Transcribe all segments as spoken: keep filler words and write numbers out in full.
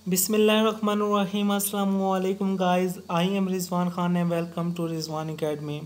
बिस्मिल्लाहिर्रहमानिर्रहीम अस्सलाम वालेकुम guys. I am Rizwan Khan and welcome to Rizwan Academy.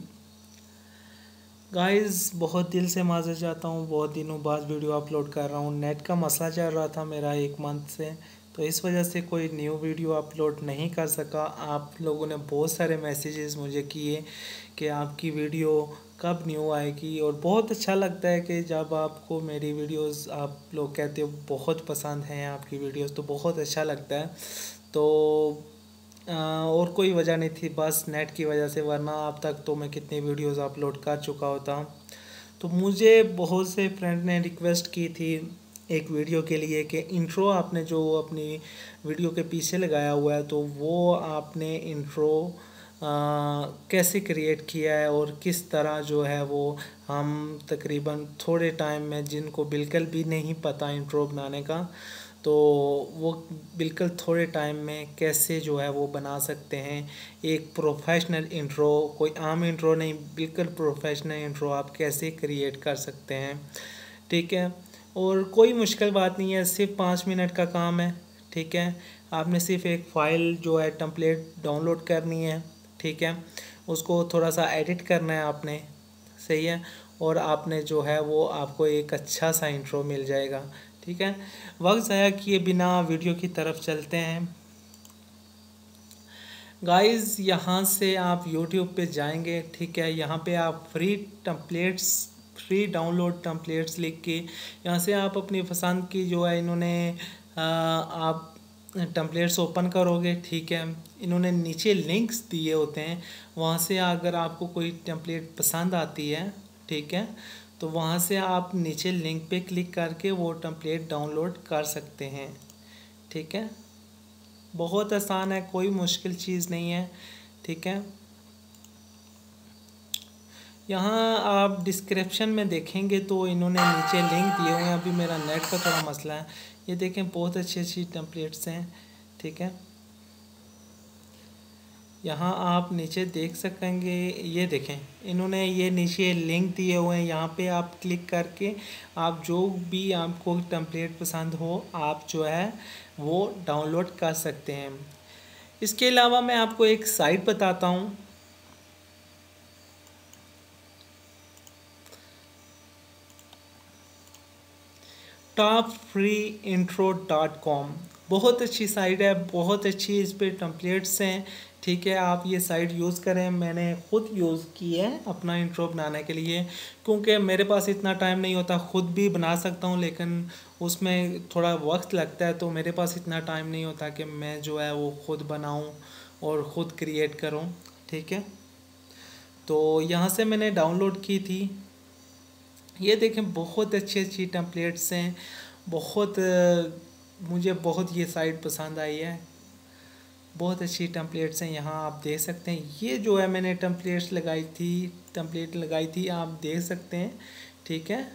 Guys बहुत दिल से माज़रत चाहता हूँ, बहुत दिनों बाद वीडियो अपलोड कर रहा हूँ। नेट का मसला चल रहा था मेरा एक मंथ से, तो इस वजह से कोई न्यू वीडियो अपलोड नहीं कर सका। आप लोगों ने बहुत सारे मैसेजेस मुझे किए कि आपकी वीडियो कब न्यू आएगी, और बहुत अच्छा लगता है कि जब आपको मेरी वीडियोस आप लोग कहते हो बहुत पसंद हैं आपकी वीडियोस, तो बहुत अच्छा लगता है। तो आ, और कोई वजह नहीं थी, बस नेट की वजह से, वरना अब तक तो मैं कितनी वीडियोस अपलोड कर चुका होता। तो मुझे बहुत से फ्रेंड ने रिक्वेस्ट की थी एक वीडियो के लिए कि इंट्रो आपने जो अपनी वीडियो के पीछे लगाया हुआ है, तो वो आपने इंट्रो कैसे क्रिएट किया है और किस तरह जो है वो हम तकरीबन थोड़े टाइम में, जिनको बिल्कुल भी नहीं पता इंट्रो बनाने का, तो वो बिल्कुल थोड़े टाइम में कैसे जो है वो बना सकते हैं एक प्रोफेशनल इंट्रो। कोई आम इंट्रो नहीं, बिल्कुल प्रोफेशनल इंट्रो आप कैसे क्रिएट कर सकते हैं। ठीक है, और कोई मुश्किल बात नहीं है, सिर्फ पाँच मिनट का काम है। ठीक है, आपने सिर्फ एक फ़ाइल जो है टेम्पलेट डाउनलोड करनी है। ठीक है, उसको थोड़ा सा एडिट करना है आपने, सही है, और आपने जो है वो आपको एक अच्छा सा इंट्रो मिल जाएगा। ठीक है, वक्त ज़ाया किए बिना वीडियो की तरफ चलते हैं। गाइस यहाँ से आप यूट्यूब पे जाएंगे, ठीक है, यहाँ पे आप free templates, free download templates लिख के यहाँ से आप अपनी पसंद की जो है इन्होंने आ, आप टेम्पलेट्स ओपन करोगे। ठीक है, इन्होंने नीचे लिंक्स दिए होते हैं, वहाँ से अगर आपको कोई टेम्पलेट पसंद आती है, ठीक है, तो वहाँ से आप नीचे लिंक पे क्लिक करके वो टेम्पलेट डाउनलोड कर सकते हैं। ठीक है, बहुत आसान है, कोई मुश्किल चीज़ नहीं है। ठीक है, यहाँ आप डिस्क्रिप्शन में देखेंगे तो इन्होंने नीचे लिंक दिए हुए हैं। अभी मेरा नेट का थोड़ा मसला है, ये देखें बहुत अच्छी अच्छी टेम्पलेट्स हैं। ठीक है, यहाँ आप नीचे देख सकेंगे, ये देखें इन्होंने ये नीचे लिंक दिए हुए हैं, यहाँ पे आप क्लिक करके आप जो भी आपको टेम्पलेट पसंद हो आप जो है वो डाउनलोड कर सकते हैं। इसके अलावा मैं आपको एक साइट बताता हूँ, top free intro dot com. बहुत अच्छी साइट है, बहुत अच्छी इस पर टेम्पलेट्स हैं। ठीक है, आप ये साइट यूज़ करें, मैंने ख़ुद यूज़ की है अपना इंट्रो बनाने के लिए, क्योंकि मेरे पास इतना टाइम नहीं होता। ख़ुद भी बना सकता हूँ लेकिन उसमें थोड़ा वक्त लगता है, तो मेरे पास इतना टाइम नहीं होता कि मैं जो है वो ख़ुद बनाऊँ और ख़ुद क्रिएट करूँ। ठीक है, तो यहाँ से मैंने डाउनलोड की थी, ये देखें बहुत अच्छी अच्छी टेम्पलेट्स हैं। बहुत मुझे बहुत ये साइट पसंद आई है, बहुत अच्छी टेम्पलेट्स हैं। यहाँ आप देख सकते हैं, ये जो है मैंने टेम्पलेट्स लगाई थी, टेम्पलेट लगाई थी, आप देख सकते हैं। ठीक है,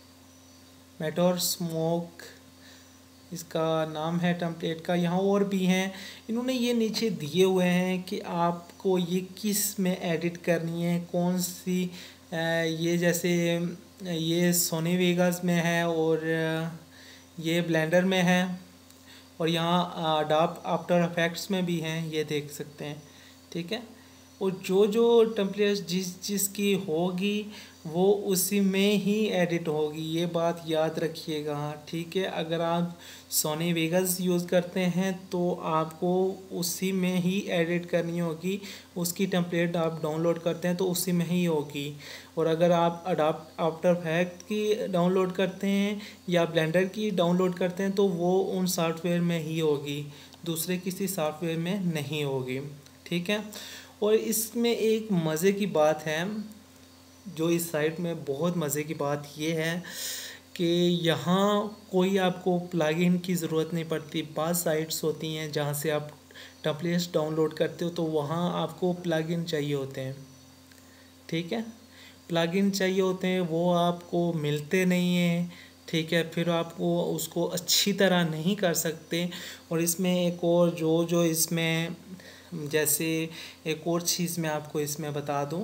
मेटोर स्मोक इसका नाम है टेम्पलेट का। यहाँ और भी हैं, इन्होंने ये नीचे दिए हुए हैं कि आपको ये किस में एडिट करनी है, कौन सी ये जैसे ये सोनी वेगास में है और ये ब्लेंडर में है, और यहाँ अडोब आफ्टर इफेक्ट्स में भी हैं, ये देख सकते हैं। ठीक है, और जो जो टेम्पलेट्स जिस जिसकी होगी वो उसी में ही एडिट होगी, ये बात याद रखिएगा। ठीक है, अगर आप सोनी वेगास यूज़ करते हैं तो आपको उसी में ही एडिट करनी होगी, उसकी टेम्पलेट आप डाउनलोड करते हैं तो उसी में ही होगी। और अगर आप अडोब आफ्टर इफेक्ट्स की डाउनलोड करते हैं या ब्लेंडर की डाउनलोड करते हैं तो वो उन सॉफ्टवेयर में ही होगी, दूसरे किसी सॉफ्टवेयर में नहीं होगी। ठीक है, और इसमें एक मज़े की बात है, जो इस साइट में बहुत मज़े की बात ये है कि यहाँ कोई आपको प्लगइन की ज़रूरत नहीं पड़ती। बाज़ साइट्स होती हैं जहाँ से आप टेम्पलेट्स डाउनलोड करते हो तो वहाँ आपको प्लगइन चाहिए होते हैं। ठीक है, प्लगइन चाहिए होते हैं, वो आपको मिलते नहीं हैं। ठीक है, फिर आपको उसको अच्छी तरह नहीं कर सकते। और इसमें एक और जो जो इसमें जैसे एक और चीज़ मैं आपको इसमें बता दूं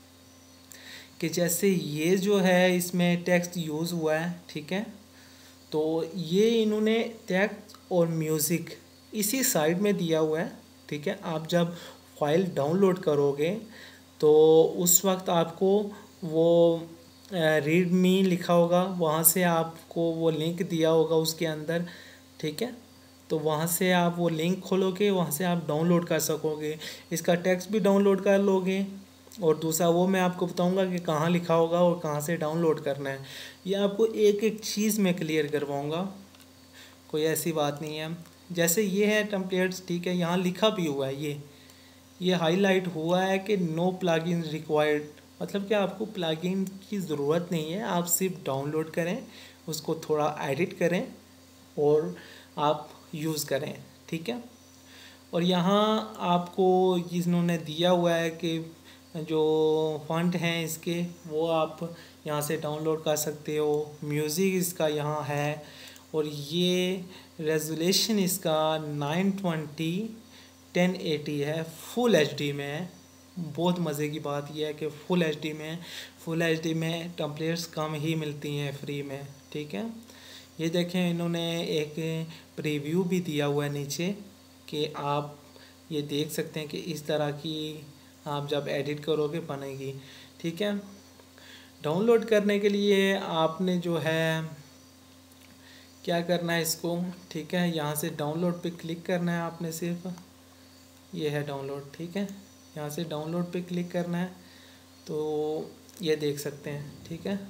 कि जैसे ये जो है इसमें टेक्स्ट यूज़ हुआ है। ठीक है, तो ये इन्होंने टेक्स्ट और म्यूज़िक इसी साइड में दिया हुआ है, ठीक है। आप जब फाइल डाउनलोड करोगे तो उस वक्त आपको वो रीड मी लिखा होगा, वहाँ से आपको वो लिंक दिया होगा उसके अंदर, ठीक है। तो वहाँ से आप वो लिंक खोलोगे, वहाँ से आप डाउनलोड कर सकोगे, इसका टेक्स्ट भी डाउनलोड कर लोगे। और दूसरा वो मैं आपको बताऊंगा कि कहाँ लिखा होगा और कहाँ से डाउनलोड करना है, ये आपको एक एक चीज़ में क्लियर करवाऊंगा, कोई ऐसी बात नहीं है। जैसे ये है टेम्पलेट्स, ठीक है, यहाँ लिखा भी हुआ है, ये ये हाईलाइट हुआ है कि नो प्लगइन रिक्वायर्ड, मतलब कि आपको प्लगइन की ज़रूरत नहीं है, आप सिर्फ डाउनलोड करें, उसको थोड़ा एडिट करें और आप यूज़ करें, ठीक है। और यहाँ आपको जिन्होंने दिया हुआ है कि जो फंड हैं इसके, वो आप यहाँ से डाउनलोड कर सकते हो। म्यूज़िक इसका यहाँ है, और ये रेजोल्यूशन इसका नाइन ट्वेंटी टेन एटी है, फुल एच डी में है। बहुत मज़े की बात यह है कि फुल एच डी में फुल एच डी में टेम्पलेट्स कम ही मिलती हैं फ्री में, ठीक है। ये देखें, इन्होंने एक प्रीव्यू भी दिया हुआ है नीचे कि आप ये देख सकते हैं कि इस तरह की आप जब एडिट करोगे बनेगी, ठीक है। डाउनलोड करने के लिए आपने जो है क्या करना है इसको, ठीक है, यहाँ से डाउनलोड पे क्लिक करना है आपने, सिर्फ ये है डाउनलोड, ठीक है। यहाँ से डाउनलोड पे क्लिक करना है, तो ये देख सकते हैं, ठीक है।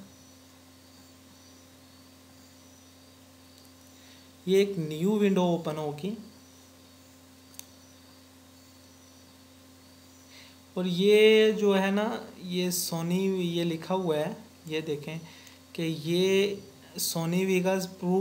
ये एक न्यू विंडो ओपन होगी, और ये जो है ना, ये सोनी, ये लिखा हुआ है, ये देखें कि ये सोनी वेगास प्रो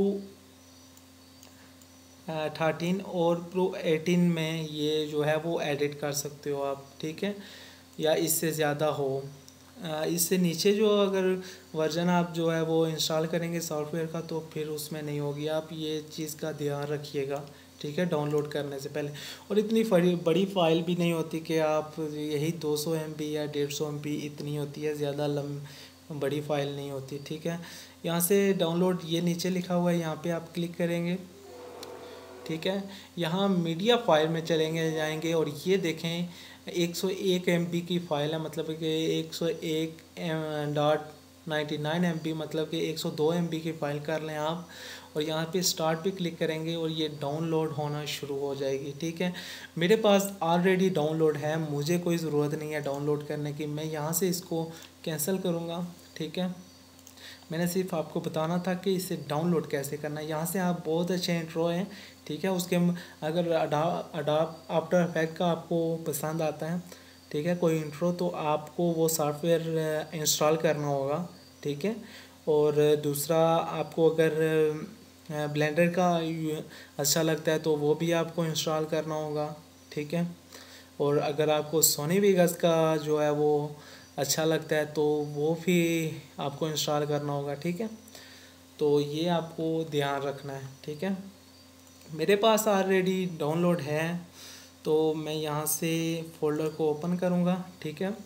थर्टीन और प्रो एटीन में ये जो है वो एडिट कर सकते हो आप, ठीक है, या इससे ज़्यादा हो। इससे नीचे जो अगर वर्जन आप जो है वो इंस्टॉल करेंगे सॉफ्टवेयर का, तो फिर उसमें नहीं होगी, आप ये चीज़ का ध्यान रखिएगा, ठीक है, डाउनलोड करने से पहले। और इतनी बड़ी बड़ी फाइल भी नहीं होती कि आप, यही दो सौ एम बी या डेढ़ सौ एम बी इतनी होती है, ज़्यादा लम बड़ी फाइल नहीं होती, ठीक है। यहाँ से डाउनलोड, ये नीचे लिखा हुआ है, यहाँ पे आप क्लिक करेंगे, ठीक है। यहाँ मीडिया फाइल में चलेंगे जाएंगे, और ये देखें एक सौ एक एम बी की फ़ाइल है, मतलब कि एक सौ एक dot ninety nine M B, मतलब कि एक सौ दो एम बी की फ़ाइल कर लें आप। और यहाँ पे स्टार्ट पे क्लिक करेंगे और ये डाउनलोड होना शुरू हो जाएगी, ठीक है। मेरे पास ऑलरेडी डाउनलोड है, मुझे कोई ज़रूरत नहीं है डाउनलोड करने की, मैं यहाँ से इसको कैंसिल करूँगा, ठीक है। मैंने सिर्फ आपको बताना था कि इसे डाउनलोड कैसे करना है। यहाँ से आप बहुत अच्छे इंट्रो हैं, ठीक है। उसके अगर अडाप अडाप आफ्टर इफेक्ट का आपको पसंद आता है, ठीक है, कोई इंट्रो, तो आपको वो सॉफ्टवेयर इंस्टॉल करना होगा, ठीक है। और दूसरा, आपको अगर ब्लेंडर का अच्छा लगता है तो वो भी आपको इंस्टॉल करना होगा, ठीक है। और अगर आपको सोनी वेगास का जो है वो अच्छा लगता है तो वो भी आपको इंस्टॉल करना होगा, ठीक है। तो ये आपको ध्यान रखना है, ठीक है। मेरे पास ऑलरेडी डाउनलोड है, तो मैं यहाँ से फ़ोल्डर को ओपन करूँगा, ठीक है।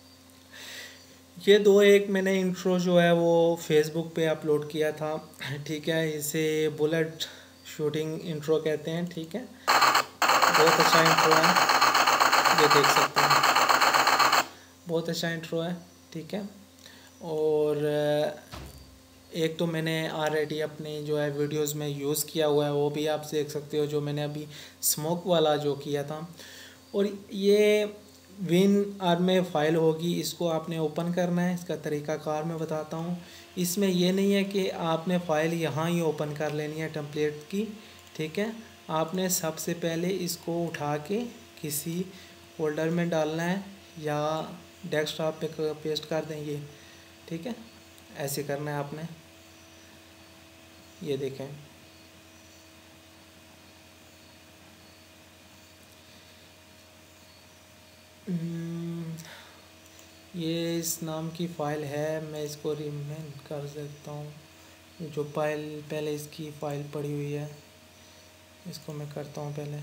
ये दो, एक मैंने इंट्रो जो है वो फेसबुक पे अपलोड किया था, ठीक है, इसे बुलेट शूटिंग इंट्रो कहते हैं, ठीक है। बहुत अच्छा इंट्रो है, ये देख सकते हैं, बहुत अच्छा इंट्रो है, ठीक है। और एक तो मैंने ऑलरेडी अपनी जो है वीडियोस में यूज़ किया हुआ है, वो भी आप देख सकते हो, जो मैंने अभी स्मोक वाला जो किया था। और ये विन आर में फ़ाइल होगी, इसको आपने ओपन करना है, इसका तरीक़ाकार मैं बताता हूँ। इसमें ये नहीं है कि आपने फ़ाइल यहाँ ही ओपन कर लेनी है टेम्पलेट की, ठीक है। आपने सबसे पहले इसको उठा के किसी फोल्डर में डालना है, या डेस्कटॉप पे पेस्ट कर देंगे, ठीक है, ऐसे करना है आपने। ये देखें, ये इस नाम की फ़ाइल है, मैं इसको रिमेन कर सकता हूँ। जो फाइल पहले इसकी फ़ाइल पड़ी हुई है, इसको मैं करता हूँ पहले।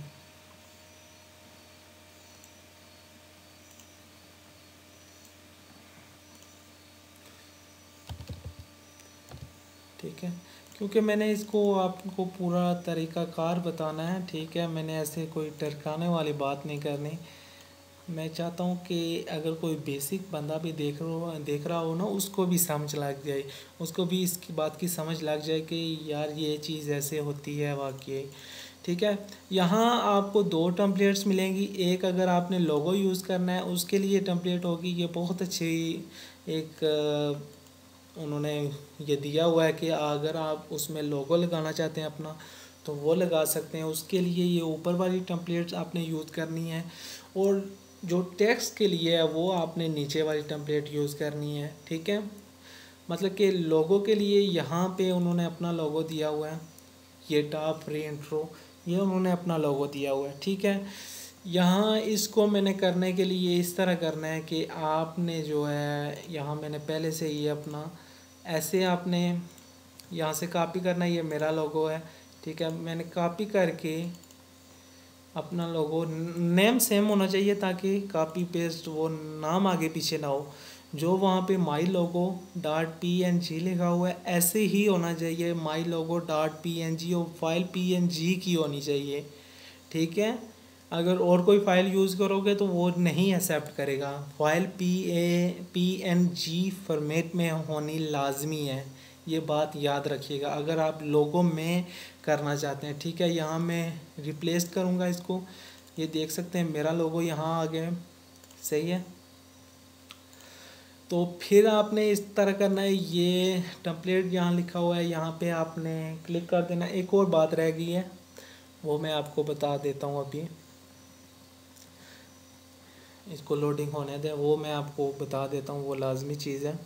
ठीक ठीक है, क्योंकि मैंने इसको आपको पूरा तरीक़ाकार बताना है, ठीक है। मैंने ऐसे कोई टरकाने वाली बात नहीं करनी। मैं चाहता हूँ कि अगर कोई बेसिक बंदा भी देख रहा देख रहा हो ना, उसको भी समझ लग जाए, उसको भी इसकी बात की समझ लग जाए कि यार ये चीज़ ऐसे होती है वाकई, ठीक है। यहाँ आपको दो टेम्पलेट्स मिलेंगी। एक अगर आपने लोगो यूज़ करना है उसके लिए टेम्पलेट होगी, ये बहुत अच्छी एक उन्होंने ये दिया हुआ है कि अगर आप उसमें लोगो लगाना चाहते हैं अपना तो वो लगा सकते हैं। उसके लिए ये ऊपर वाली टेम्पलेट्स आपने यूज़ करनी है, और जो टेक्स्ट के लिए है वो आपने नीचे वाली टेम्पलेट यूज़ करनी है, ठीक है। मतलब कि लोगो के लिए यहाँ पे उन्होंने अपना लोगो दिया हुआ है, ये टॉप फ्री इंट्रो, ये उन्होंने अपना लोगो दिया हुआ है, ठीक है। यहाँ इसको मैंने करने के लिए इस तरह करना है कि आपने जो है यहाँ मैंने पहले से ये अपना ऐसे आपने यहाँ से कॉपी करना है, ये मेरा लोगो है, ठीक है। मैंने कॉपी करके अपना लोगो, नेम सेम होना चाहिए ताकि कॉपी पेस्ट वो नाम आगे पीछे ना हो। जो वहाँ पे my logo dot P N G लिखा हुआ है ऐसे ही होना चाहिए, my logo dot P N G, और फाइल पी एन जी की होनी चाहिए, ठीक है। अगर और कोई फ़ाइल यूज़ करोगे तो वो नहीं एक्सेप्ट करेगा। File P A P N G format में होनी लाजमी है, ये बात याद रखिएगा अगर आप लोगों में करना चाहते हैं, ठीक है। यहाँ मैं रिप्लेस करूँगा इसको, ये देख सकते हैं मेरा लोगो यहाँ आ गया, सही है। तो फिर आपने इस तरह करना है, ये टेम्पलेट यहाँ लिखा हुआ है, यहाँ पे आपने क्लिक कर देना। एक और बात रह गई है वो मैं आपको बता देता हूँ, अभी इसको लोडिंग होने दें, वो मैं आपको बता देता हूँ, वो लाजमी चीज़ है।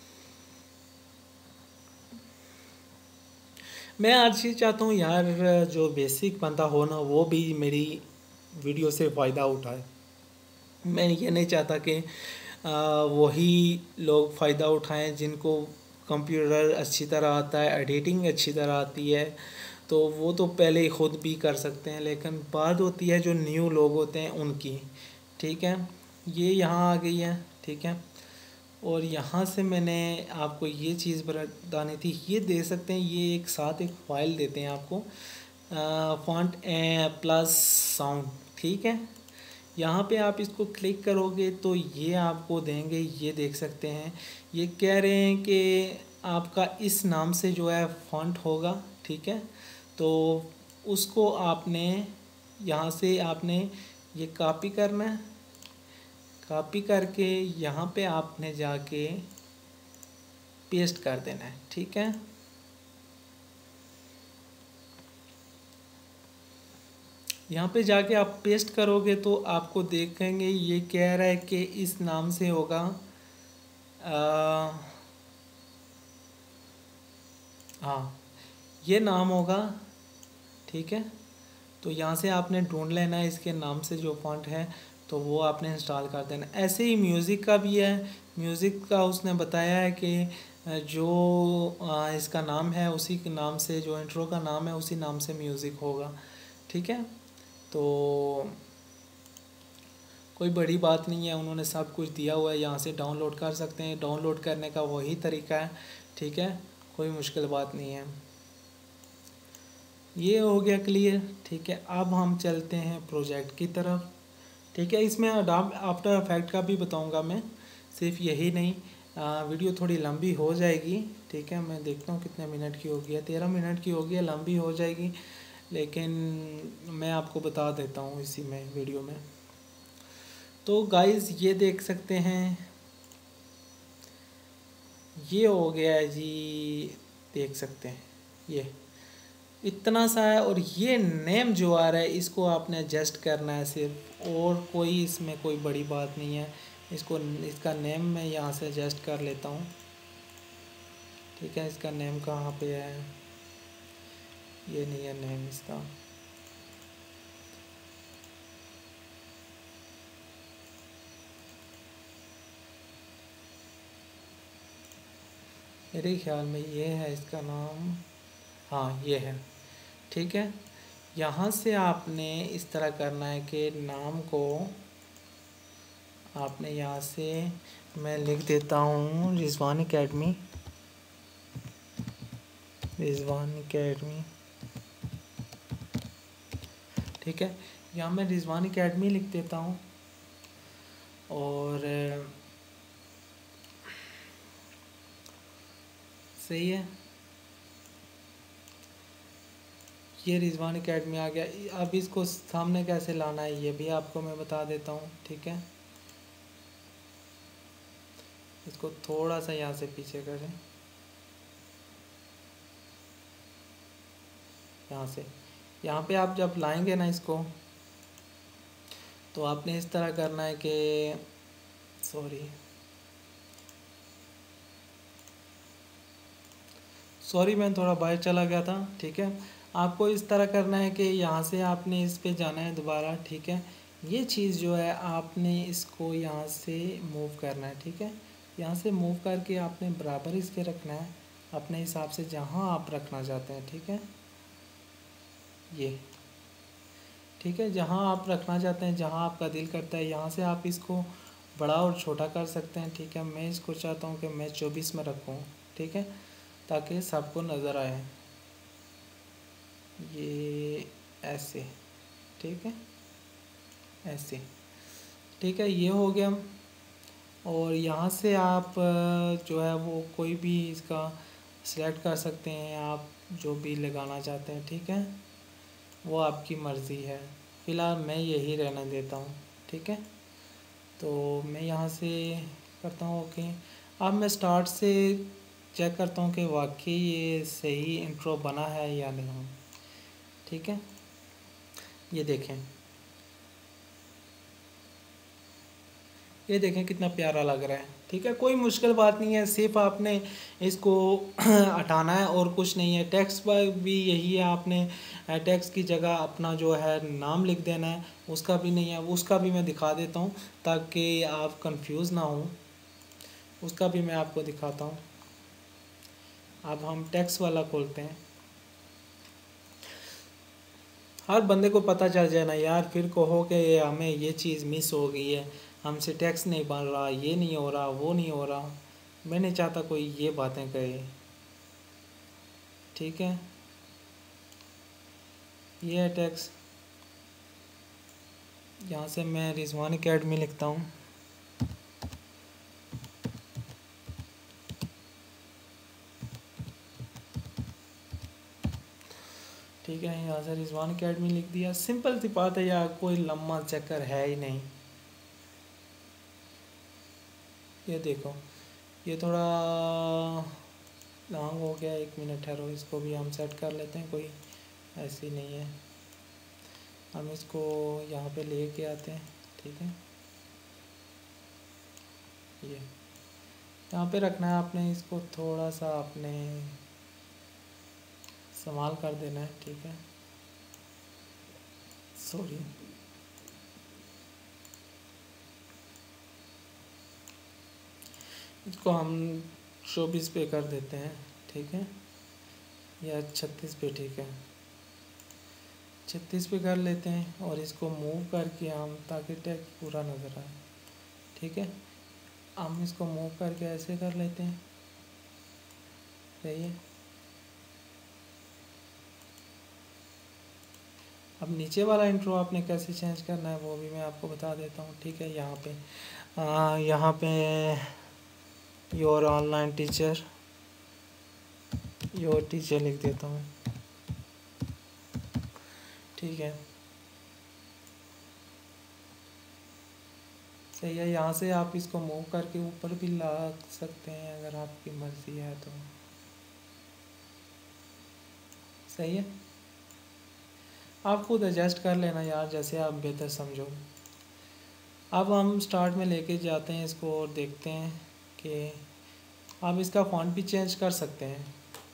मैं आज ये चाहता हूँ यार जो बेसिक बंदा हो ना वो भी मेरी वीडियो से फ़ायदा उठाए। मैं ये नहीं चाहता कि वही लोग फ़ायदा उठाएं जिनको कंप्यूटर अच्छी तरह आता है, एडिटिंग अच्छी तरह आती है, तो वो तो पहले ही ख़ुद भी कर सकते हैं। लेकिन बात होती है जो न्यू लोग होते हैं उनकी, ठीक है। ये यहाँ आ गई है, ठीक है। और यहाँ से मैंने आपको ये चीज़ बतानी थी, ये दे सकते हैं, ये एक साथ एक फ़ाइल देते हैं आपको, फॉन्ट प्लस साउंड, ठीक है। यहाँ पे आप इसको क्लिक करोगे तो ये आपको देंगे, ये देख सकते हैं, ये कह रहे हैं कि आपका इस नाम से जो है फॉन्ट होगा, ठीक है। तो उसको आपने यहाँ से आपने ये कॉपी करना है, कॉपी करके यहाँ पे आपने जाके पेस्ट कर देना है, ठीक है। यहाँ पे जाके आप पेस्ट करोगे तो आपको देखेंगे ये कह रहा है कि इस नाम से होगा, हाँ ये नाम होगा, ठीक है। तो यहाँ से आपने ढूंढ लेना है इसके नाम से जो फॉन्ट है, तो वो आपने इंस्टॉल कर देना। ऐसे ही म्यूज़िक का भी है, म्यूज़िक का उसने बताया है कि जो इसका नाम है उसी के नाम से, जो इंट्रो का नाम है उसी नाम से म्यूज़िक होगा, ठीक है। तो कोई बड़ी बात नहीं है, उन्होंने सब कुछ दिया हुआ है, यहाँ से डाउनलोड कर सकते हैं। डाउनलोड करने का वही तरीका है, ठीक है, कोई मुश्किल बात नहीं है। ये हो गया क्लियर, ठीक है। अब हम चलते हैं प्रोजेक्ट की तरफ, ठीक है। इसमें अडोब आफ्टर इफेक्ट का भी बताऊंगा मैं, सिर्फ यही नहीं। आ, वीडियो थोड़ी लंबी हो जाएगी, ठीक है। मैं देखता हूँ कितने मिनट की होगी है, तेरह मिनट की होगी है, लंबी हो जाएगी, लेकिन मैं आपको बता देता हूँ इसी में वीडियो में। तो गाइस ये देख सकते हैं, ये हो गया है जी, देख सकते हैं ये इतना सा है। और ये नेम जो आ रहा है इसको आपने एडजस्ट करना है सिर्फ, और कोई इसमें कोई बड़ी बात नहीं है। इसको इसका नेम मैं यहाँ से एडजस्ट कर लेता हूँ, ठीक है। इसका नेम कहाँ पे है, ये नहीं है नेम इसका, मेरे ख्याल में ये है इसका नाम, हाँ ये है, ठीक है। यहाँ से आपने इस तरह करना है कि नाम को आपने यहाँ से, मैं लिख देता हूँ रिजवान एकेडमी, रिजवान एकेडमी, ठीक है। यहाँ मैं रिजवान एकेडमी लिख देता हूँ और सही है, ये रिजवान एकेडमी आ गया। अब इसको सामने कैसे लाना है ये भी आपको मैं बता देता हूँ, ठीक है। इसको थोड़ा सा यहाँ से पीछे करें, यहाँ से यहाँ पे आप जब लाएंगे ना इसको, तो आपने इस तरह करना है कि सॉरी सॉरी मैं थोड़ा बाहर चला गया था, ठीक है। आपको इस तरह करना है कि यहाँ से आपने इस पे जाना है दोबारा, ठीक है। ये चीज़ जो है आपने इसको यहाँ से मूव करना है, ठीक है। यहाँ से मूव करके आपने बराबर इसके रखना है अपने हिसाब से जहाँ आप रखना चाहते हैं, ठीक है। ये ठीक है, जहाँ आप रखना चाहते हैं, जहाँ आपका दिल करता है, यहाँ से आप इसको बड़ा और छोटा कर सकते हैं, ठीक है। मैं इसको चाहता हूँ कि मैं चौबीस में रखूँ, ठीक है, ताकि सबको नज़र आए। ये ऐसे, ठीक है, ऐसे, ठीक है, ये हो गया। और यहाँ से आप जो है वो कोई भी इसका सिलेक्ट कर सकते हैं, आप जो भी लगाना चाहते हैं, ठीक है, वो आपकी मर्ज़ी है। फ़िलहाल मैं यही रहने देता हूँ, ठीक है। तो मैं यहाँ से करता हूँ ओके। अब मैं स्टार्ट से चेक करता हूँ कि वाकई ये सही इंट्रो बना है या नहीं, ठीक है। ये देखें, ये देखें कितना प्यारा लग रहा है, ठीक है। कोई मुश्किल बात नहीं है, सिर्फ आपने इसको हटाना है और कुछ नहीं है। टेक्स्ट पर भी यही है, आपने टेक्स्ट की जगह अपना जो है नाम लिख देना है, उसका भी नहीं है, उसका भी मैं दिखा देता हूँ ताकि आप कंफ्यूज ना हो। उसका भी मैं आपको दिखाता हूँ। अब हम टेक्स्ट वाला खोलते हैं। हर बंदे को पता चल जाए ना यार, फिर कहो कि हमें ये चीज़ मिस हो गई है, हमसे टेक्स्ट नहीं बन रहा, ये नहीं हो रहा, वो नहीं हो रहा। मैं नहीं चाहता कोई ये बातें कहे, ठीक है। ये है टेक्स्ट, यहाँ से मैं रिजवान एकेडमी लिखता हूँ, ठीक है। यहाँ से रिजवान एकेडमी लिख दिया। सिंपल सी बात है यार, कोई लम्बा चक्कर है ही नहीं। ये देखो, ये थोड़ा लॉन्ग हो गया, एक मिनट ठहरो, इसको भी हम सेट कर लेते हैं, कोई ऐसी नहीं है। हम इसको यहाँ पे लेके आते हैं, ठीक है। ये यहाँ पे रखना है आपने, इसको थोड़ा सा आपने संभाल कर देना है, ठीक है। सॉरी, इसको हम चौबीस पे कर देते हैं, ठीक है, या छत्तीस पे, ठीक है, छत्तीस पे कर लेते हैं। और इसको मूव करके हम, ताकि टेक्स्ट पूरा नज़र आए, ठीक है। हम इसको मूव करके ऐसे कर लेते हैं, सही है। अब नीचे वाला इंट्रो आपने कैसे चेंज करना है वो भी मैं आपको बता देता हूँ, ठीक है। यहाँ पे आ, यहाँ पे your online teacher, your teacher लिख देता हूँ, ठीक है, सही है। यहाँ से आप इसको मूव करके ऊपर भी ला सकते हैं अगर आपकी मर्ज़ी है तो, सही है। आप खुद एडजस्ट कर लेना यार, जैसे आप बेहतर समझो। अब हम स्टार्ट में लेके जाते हैं इसको और देखते हैं कि आप इसका फॉन्ट भी चेंज कर सकते हैं।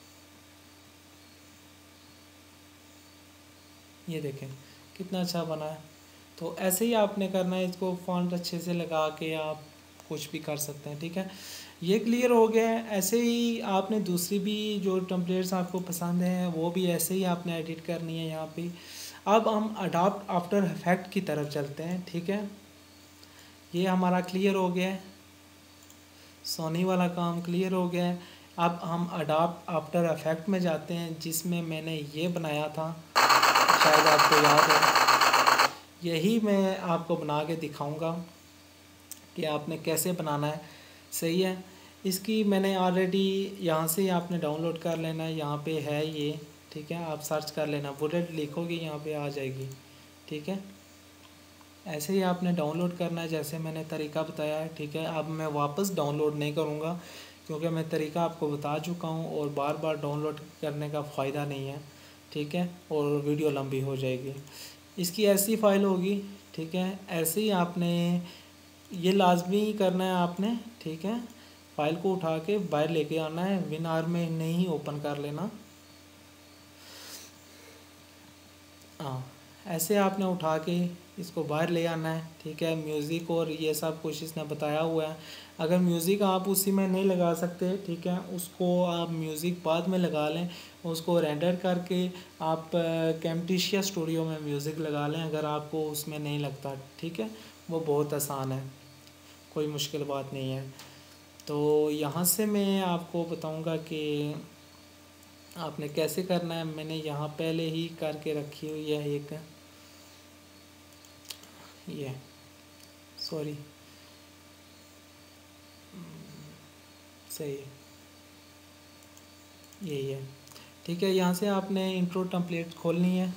ये देखें कितना अच्छा बना है। तो ऐसे ही आपने करना है, इसको फॉन्ट अच्छे से लगा के आप कुछ भी कर सकते हैं, ठीक है। ये क्लियर हो गया है। ऐसे ही आपने दूसरी भी जो टेम्पलेट्स आपको पसंद हैं वो भी ऐसे ही आपने एडिट करनी है यहाँ पे। अब हम अडॉप्ट आफ्टर इफेक्ट की तरफ चलते हैं, ठीक है। ये हमारा क्लियर हो गया है, सोनी वाला काम क्लियर हो गया है। अब हम अडोब आफ्टर इफेक्ट में जाते हैं, जिसमें मैंने ये बनाया था, शायद आपको याद है। यही मैं आपको बना के दिखाऊंगा कि आपने कैसे बनाना है। सही है, इसकी मैंने ऑलरेडी यहाँ से आपने डाउनलोड कर लेना है, यहाँ पे है ये। ठीक है, आप सर्च कर लेना, बुलेट लिखोगे यहाँ पे आ जाएगी। ठीक है, ऐसे ही आपने डाउनलोड करना है जैसे मैंने तरीका बताया है। ठीक है, अब मैं वापस डाउनलोड नहीं करूँगा क्योंकि मैं तरीका आपको बता चुका हूँ और बार बार डाउनलोड करने का फ़ायदा नहीं है। ठीक है, और वीडियो लंबी हो जाएगी। इसकी ऐसी फ़ाइल होगी। ठीक है, ऐसे ही आपने ये लाजमी करना है आपने। ठीक है, फाइल को उठा के बाहर लेके आना है, विन आर में नहीं ओपन कर लेना। हाँ, ऐसे आपने उठा के इसको बाहर ले आना है। ठीक है, म्यूज़िक और ये सब कुछ इसने बताया हुआ है। अगर म्यूज़िक आप उसी में नहीं लगा सकते, ठीक है, उसको आप म्यूज़िक बाद में लगा लें, उसको रेंडर करके आप कैमटेशिया स्टूडियो में म्यूज़िक लगा लें अगर आपको उसमें नहीं लगता। ठीक है, वो बहुत आसान है, कोई मुश्किल बात नहीं है। तो यहाँ से मैं आपको बताऊँगा कि आपने कैसे करना है। मैंने यहाँ पहले ही करके रखी हुई है एक, ये सॉरी सही है, यही है। ठीक है, यहाँ से आपने इंट्रो टेम्पलेट खोलनी है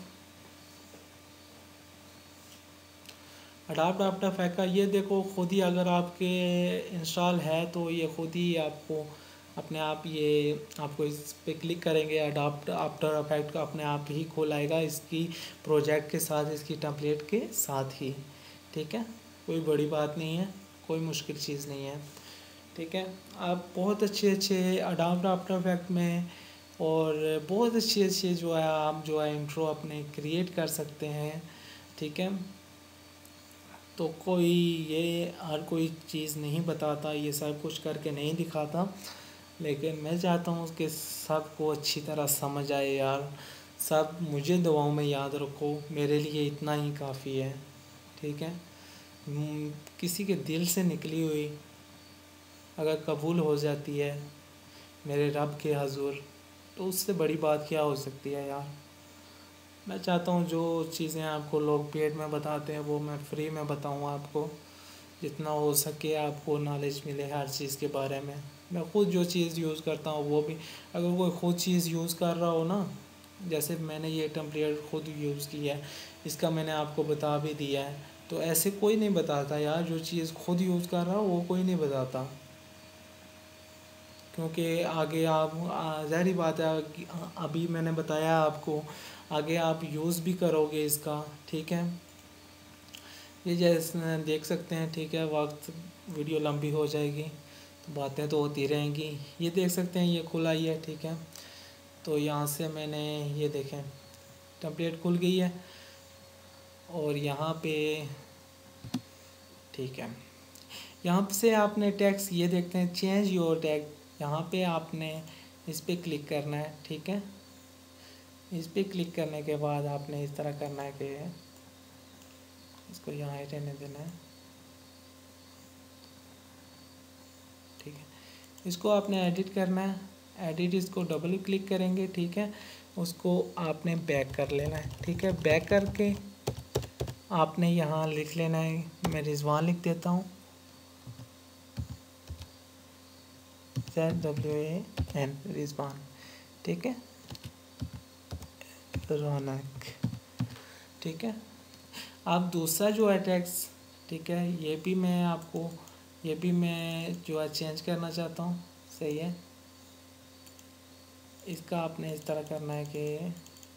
अडोब आफ्टर इफेक्ट का। ये देखो खुद ही अगर आपके इंस्टॉल है तो ये खुद ही आपको अपने आप, ये आपको इस पे क्लिक करेंगे अडोब आफ्टर इफेक्ट का अपने आप ही खोल आएगा इसकी प्रोजेक्ट के साथ, इसकी टेम्पलेट के साथ ही। ठीक है, कोई बड़ी बात नहीं है, कोई मुश्किल चीज़ नहीं है। ठीक है, आप बहुत अच्छे अच्छे अडोब आफ्टर इफेक्ट में और बहुत अच्छे अच्छे जो है आप जो है इंट्रो अपने क्रिएट कर सकते हैं। ठीक है, तो कोई ये हर कोई चीज़ नहीं बताता, ये सब कुछ करके नहीं दिखाता, लेकिन मैं चाहता हूँ कि सबको अच्छी तरह समझ आए यार। सब मुझे दुआओं में याद रखो, मेरे लिए इतना ही काफ़ी है। ठीक है, किसी के दिल से निकली हुई अगर कबूल हो जाती है मेरे रब के हजूर, तो उससे बड़ी बात क्या हो सकती है यार। मैं चाहता हूँ जो चीज़ें आपको लोग पेड में बताते हैं वो मैं फ्री में बताऊँ आपको, जितना हो सके आपको नॉलेज मिले हर चीज़ के बारे में। मैं ख़ुद जो चीज़ यूज़ करता हूँ वो भी, अगर कोई ख़ुद चीज़ यूज़ कर रहा हो ना, जैसे मैंने ये टेम्पलेट खुद यूज़ किया है, इसका मैंने आपको बता भी दिया है, तो ऐसे कोई नहीं बताता यार। जो चीज़ खुद यूज़ कर रहा हो वो कोई नहीं बताता, क्योंकि आगे आप ज़ाहिर बात है, अभी मैंने बताया आपको, आगे आप यूज़ भी करोगे इसका। ठीक है, ये जैसे देख सकते हैं। ठीक है, वक्त वीडियो लंबी हो जाएगी तो बातें तो होती रहेंगी। ये देख सकते हैं ये खुला ही है। ठीक है, तो यहाँ से मैंने ये देखें टेम्पलेट खुल गई है और यहाँ पे ठीक है, यहाँ से आपने टैक्स ये देखते हैं चेंज योर टैग, यहाँ पे आपने इस पर क्लिक करना है। ठीक है, इस पर क्लिक करने के बाद आपने इस तरह करना है कि इसको यहाँ रहने देना है। ठीक है, इसको आपने एडिट करना है, एडिट इसको डबल क्लिक करेंगे। ठीक है, उसको आपने बैक कर लेना है। ठीक है, बैक करके आपने यहाँ लिख लेना है, मैं रिजवान लिख देता हूँ, Z W A N Rizwan. ठीक है, रौनक। ठीक है, आप दूसरा जो है टैक्स, ठीक है, ये भी मैं आपको ये भी मैं जो है चेंज करना चाहता हूँ। सही है, इसका आपने इस तरह करना है कि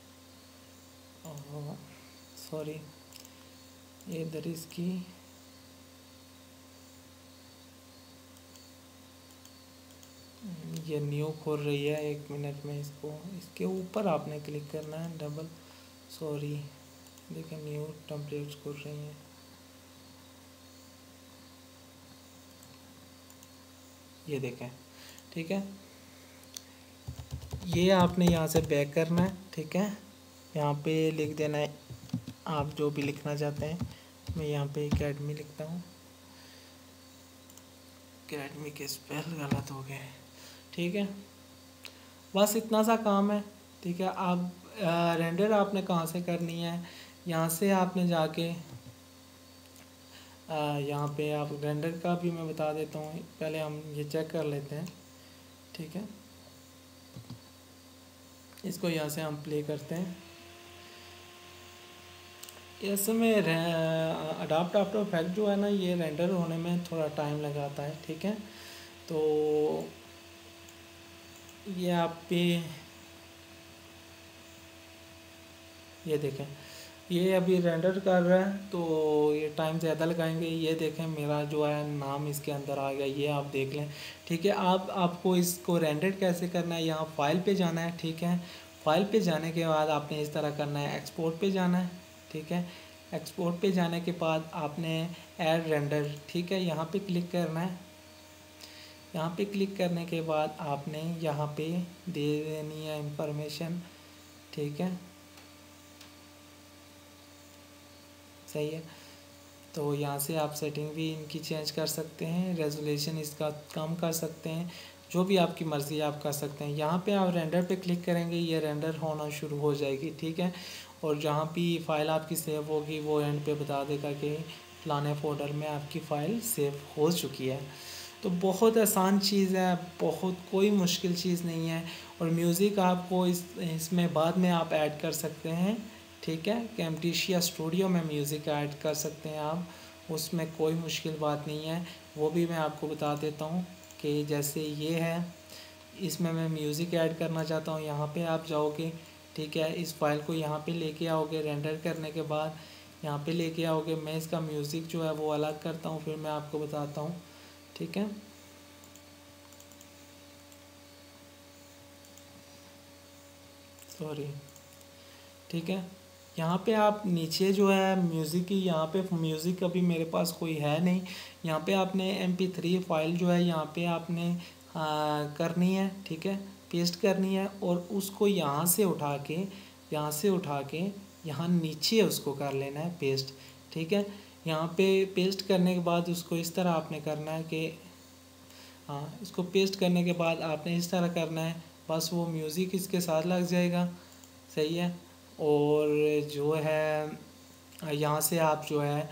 सॉरी ये इधर इसकी ये न्यू खोल रही है, एक मिनट में इसको इसके ऊपर आपने क्लिक करना है डबल, सॉरी देखिए न्यू टेम्पलेट्स खोल रही हैं। ये देखें। ठीक है, ये आपने यहाँ से बैक करना है। ठीक है, यहाँ पे लिख देना है आप जो भी लिखना चाहते हैं। मैं यहाँ पे एकेडमी लिखता हूँ, एकेडमी के स्पेल गलत हो गए। ठीक है, बस इतना सा काम है, ठीक है। आप रेंडर आपने कहाँ से करनी है, यहाँ से आपने जाके यहाँ पे आप रेंडर का भी मैं बता देता हूँ, पहले हम ये चेक कर लेते हैं, ठीक है। इसको यहाँ से हम प्ले करते हैं। इसमें अडाप्ट आफ्टर इफेक्ट जो है ना, ये रेंडर होने में थोड़ा टाइम लगाता है, ठीक है। तो ये आप पे ये देखें, ये अभी रेंडर कर रहा है तो ये टाइम ज़्यादा लगाएंगे। ये देखें मेरा जो है नाम इसके अंदर आ गया, ये आप देख लें, ठीक है। आप आपको इसको रेंडर कैसे करना है, यहाँ फाइल पे जाना है, ठीक है। फाइल पे जाने के बाद आपने इस तरह करना है, एक्सपोर्ट पे जाना है, ठीक है। एक्सपोर्ट पे जाने के बाद आपने ऐड रेंडर, ठीक है, यहाँ पे क्लिक करना है। यहाँ पे क्लिक करने के बाद आपने यहाँ पे दे देनी है इंफॉर्मेशन, ठीक है, सही है। तो यहाँ से आप सेटिंग भी इनकी चेंज कर सकते हैं, रेजोल्यूशन इसका कम कर सकते हैं, जो भी आपकी मर्ज़ी आप कर सकते हैं। यहाँ पे आप रेंडर पे क्लिक करेंगे, ये रेंडर होना शुरू हो जाएगी, ठीक है। और जहाँ भी फ़ाइल आपकी सेव होगी वो एंड पे बता देगा कि फलाने फोल्डर में आपकी फ़ाइल सेव हो चुकी है। तो बहुत आसान चीज़ है, बहुत कोई मुश्किल चीज़ नहीं है। और म्यूज़िक आपको इस इसमें बाद में आप ऐड कर सकते हैं, ठीक है। कैमटेशिया स्टूडियो में म्यूज़िक ऐड कर सकते हैं आप, उसमें कोई मुश्किल बात नहीं है। वो भी मैं आपको बता देता हूँ कि जैसे ये है, इसमें मैं म्यूज़िक ऐड करना चाहता हूँ, यहाँ पे आप जाओगे, ठीक है। इस फाइल को यहाँ पे लेके आओगे, रेंडर करने के बाद यहाँ पे लेके आओगे। मैं इसका म्यूज़िक जो है वो अलग करता हूँ, फिर मैं आपको बताता हूँ, ठीक है। सॉरी, ठीक है। यहाँ पे आप नीचे जो है म्यूज़िक की, यहाँ पे म्यूज़िक अभी मेरे पास कोई है नहीं। यहाँ पे आपने एम पी थ्री फाइल जो है यहाँ पे आपने आ, करनी है, ठीक है, पेस्ट करनी है। और उसको यहाँ से उठा के यहाँ से उठा के यहाँ नीचे उसको कर लेना है पेस्ट, ठीक है। यहाँ पे पेस्ट करने के बाद उसको इस तरह आपने करना है कि हाँ, इसको पेस्ट करने के बाद आपने इस तरह करना है, बस वो म्यूज़िक इसके साथ लग जाएगा, सही है। और जो है यहाँ से आप जो है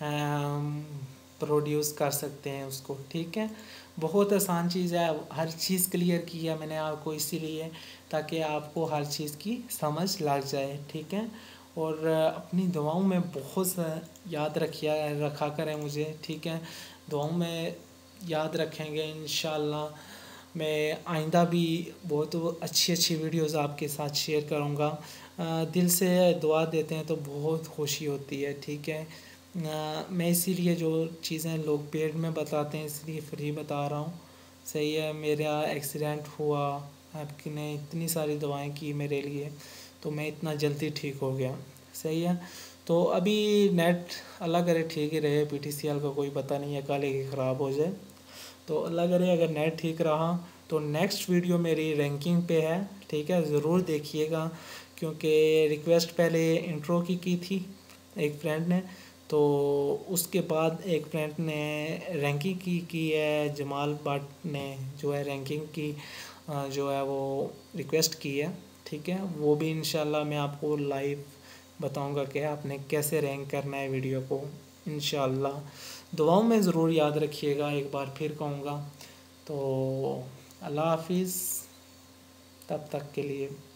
प्रोड्यूस कर सकते हैं उसको, ठीक है। बहुत आसान चीज़ है, हर चीज़ क्लियर की है मैंने आपको इसीलिए ताकि आपको हर चीज़ की समझ लग जाए, ठीक है। और अपनी दुआओं में बहुत याद रखिया रखा करें मुझे, ठीक है। दुआओं में याद रखेंगे इंशाल्लाह। मैं आइंदा भी बहुत अच्छी अच्छी वीडियोस आपके साथ शेयर करूँगा। दिल से दुआ देते हैं तो बहुत खुशी होती है, ठीक है। आ, मैं इसीलिए जो चीज़ें लोग पेड में बताते हैं इसलिए फ्री बता रहा हूँ, सही है। मेरा एक्सीडेंट हुआ, आपकी ने इतनी सारी दवाएं की मेरे लिए, तो मैं इतना जल्दी ठीक हो गया, सही है। तो अभी नेट अल्लाह करे ठीक ही रहे, पी टी सी एल का कोई पता नहीं है, कल ही ख़राब हो जाए। तो अल्लाह करे अगर नेट ठीक रहा तो नेक्स्ट वीडियो मेरी रैंकिंग पे है, ठीक है, ज़रूर देखिएगा। क्योंकि रिक्वेस्ट पहले इंट्रो की की थी एक फ्रेंड ने, तो उसके बाद एक फ्रेंड ने रैंकिंग की की है, जमाल भट्ट ने जो है रैंकिंग की जो है वो रिक्वेस्ट की है, ठीक है। वो भी इंशाल्लाह मैं आपको लाइव बताऊंगा कि आपने कैसे रैंक करना है वीडियो को, इंशाल्लाह। दुआओं में ज़रूर याद रखिएगा, एक बार फिर कहूँगा। तो अल्लाह हाफिज़, तब तक के लिए।